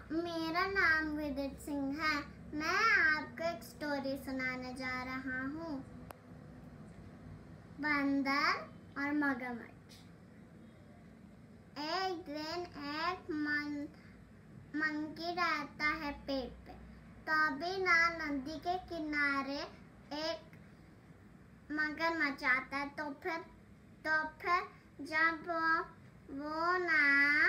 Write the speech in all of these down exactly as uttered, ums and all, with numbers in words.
मेरा नाम विदित सिंह है। मैं आपको एक स्टोरी सुनाने जा रहा हूँ। बंदर और मगरमच्छ। एक दिन एक मन मंकी रहता है पेड़ पे। तभी ना नदी के किनारे एक मगरमच्छ आता है। तो फिर तो फिर जब वो, वो ना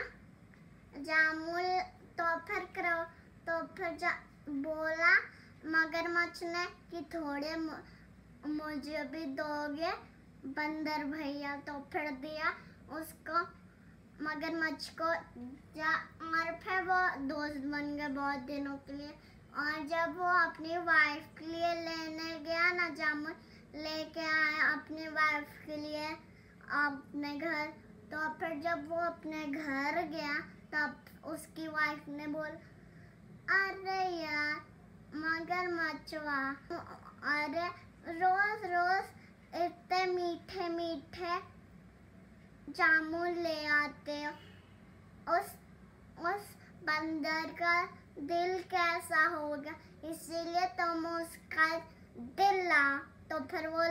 जामुन तो फिर करो तो फिर जा, बोला मगरमच्छ ने कि थोड़े मुझे भी दोगे बंदर भैया। तो फिर दिया उसको मगरमच्छ को जा, और फिर वो दोस्त बन गए बहुत दिनों के लिए। और जब वो अपनी वाइफ के लिए लेने गया ना, जामुन लेके आया अपनी वाइफ के लिए अपने घर। तो फिर जब वो अपने घर गया तब उसकी वाइफ ने बोला, अरे यार मगरमच्छवा, अरे रोज रोज इतने मीठे मीठे जामुन ले आते हो, उस उस बंदर का दिल कैसा होगा, इसीलिए तुम उसका दिल लाओ। तो फिर वो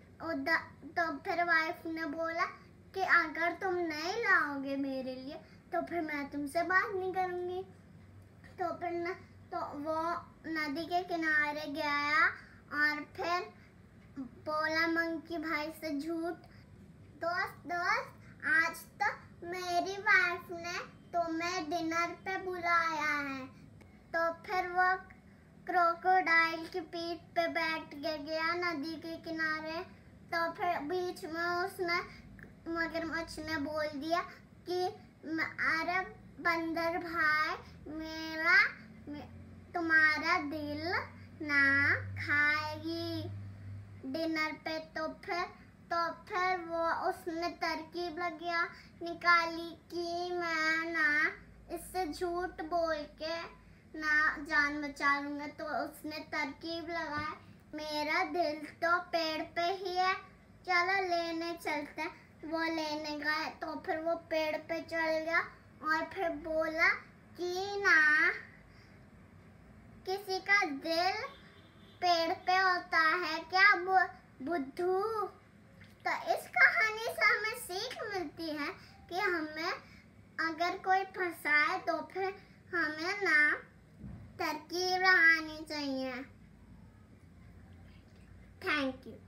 तो फिर वाइफ ने बोला कि अगर तुम नहीं लाओगे मेरे लिए तो फिर मैं तुमसे बात नहीं करूंगी। तो फिर न, तो वो नदी के किनारे गया और फिर बोला मंकी भाई से झूठ, दोस्त दोस्त आज तो मेरी वाइफ ने तुम्हें डिनर पे बुलाया है। तो फिर वो क्रोकोडाइल की पीठ पे बैठ गया नदी के किनारे। तो फिर बीच में उसने मगरमच्छ ने बोल दिया कि अरे बंदर भाई, मेरा तुम्हारा दिल ना खाएगी डिनर पे। तो फिर तो फिर वो उसने तरकीब लगा निकाली कि मैं ना इससे झूठ बोल के ना जान बचा लूंगा। तो उसने तरकीब लगाई, मेरा दिल तो पेड़ पे ही है, चलो लेने चलते हैं। वो लेने गए तो फिर वो पेड़ पे चढ़ गया और फिर बोला कि ना किसी का दिल पेड़ पे होता है क्या बुद्धू। तो इस कहानी से हमें सीख मिलती है कि हमें अगर कोई फंसाए तो फिर हमें ना तरकीब लगानी चाहिए। Thank you.